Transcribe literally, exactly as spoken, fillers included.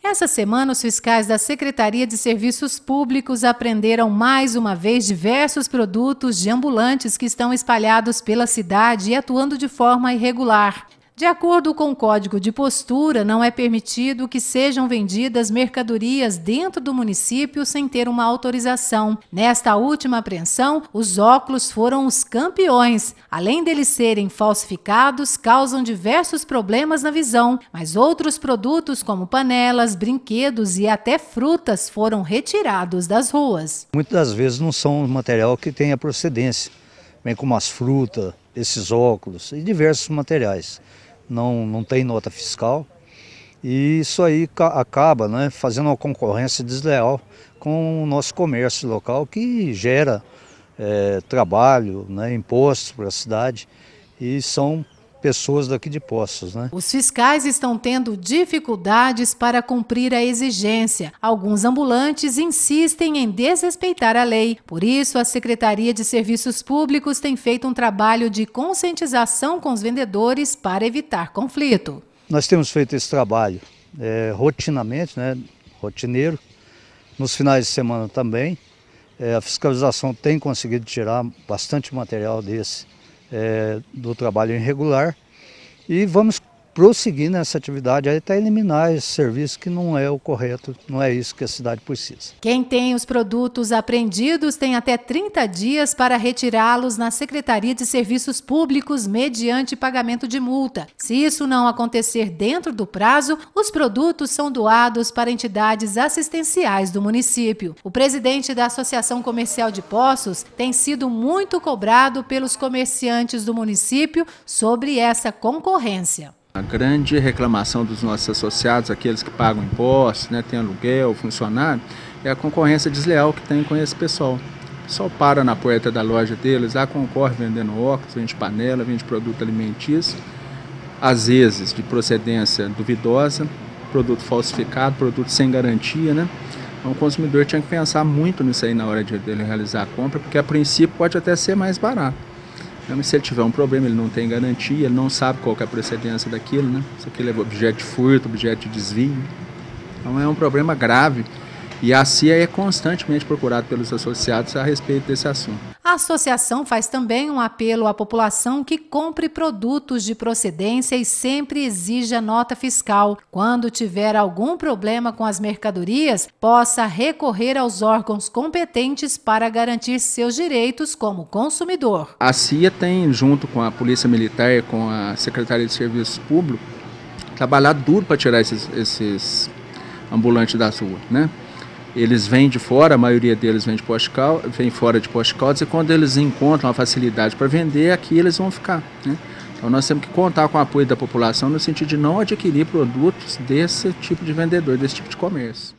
Essa semana, os fiscais da Secretaria de Serviços Públicos apreenderam mais uma vez diversos produtos de ambulantes que estão espalhados pela cidade e atuando de forma irregular. De acordo com o Código de Postura, não é permitido que sejam vendidas mercadorias dentro do município sem ter uma autorização. Nesta última apreensão, os óculos foram os campeões. Além deles serem falsificados, causam diversos problemas na visão, mas outros produtos como panelas, brinquedos e até frutas foram retirados das ruas. Muitas das vezes não são material que tenha procedência, bem como as frutas, esses óculos e diversos materiais. Não, não tem nota fiscal e isso aí acaba, né, fazendo uma concorrência desleal com o nosso comércio local, que gera é, trabalho, né, impostos para a cidade, e são pessoas daqui de Poços, né? Os fiscais estão tendo dificuldades para cumprir a exigência. Alguns ambulantes insistem em desrespeitar a lei. Por isso, a Secretaria de Serviços Públicos tem feito um trabalho de conscientização com os vendedores para evitar conflito. Nós temos feito esse trabalho é, rotinamente, né, rotineiro, nos finais de semana também. É, a fiscalização tem conseguido tirar bastante material desse É, do trabalho irregular, e vamos prosseguir nessa atividade aí até eliminar esse serviço que não é o correto, não é isso que a cidade precisa. Quem tem os produtos apreendidos tem até trinta dias para retirá-los na Secretaria de Serviços Públicos mediante pagamento de multa. Se isso não acontecer dentro do prazo, os produtos são doados para entidades assistenciais do município. O presidente da Associação Comercial de Poços tem sido muito cobrado pelos comerciantes do município sobre essa concorrência. A grande reclamação dos nossos associados, aqueles que pagam impostos, né, tem aluguel, funcionário, é a concorrência desleal que tem com esse pessoal. O pessoal para na porta da loja deles, lá concorre vendendo óculos, vende panela, vende produto alimentício, às vezes de procedência duvidosa, produto falsificado, produto sem garantia, né? Então o consumidor tinha que pensar muito nisso aí na hora de ele realizar a compra, porque a princípio pode até ser mais barato. Mas se ele tiver um problema, ele não tem garantia, ele não sabe qual que é a procedência daquilo, né? Se aquilo é objeto de furto, objeto de desvio. Então é um problema grave, e a C I A é constantemente procurada pelos associados a respeito desse assunto. A associação faz também um apelo à população que compre produtos de procedência e sempre exija nota fiscal. Quando tiver algum problema com as mercadorias, possa recorrer aos órgãos competentes para garantir seus direitos como consumidor. A C I A tem, junto com a Polícia Militar e com a Secretaria de Serviços Públicos, trabalhado duro para tirar esses, esses ambulantes das ruas, né? Eles vêm de fora, a maioria deles vem de Poços de Caldas, vem fora de Poços de Caldas, e quando eles encontram a facilidade para vender, aqui eles vão ficar, né? Então nós temos que contar com o apoio da população no sentido de não adquirir produtos desse tipo de vendedor, desse tipo de comércio.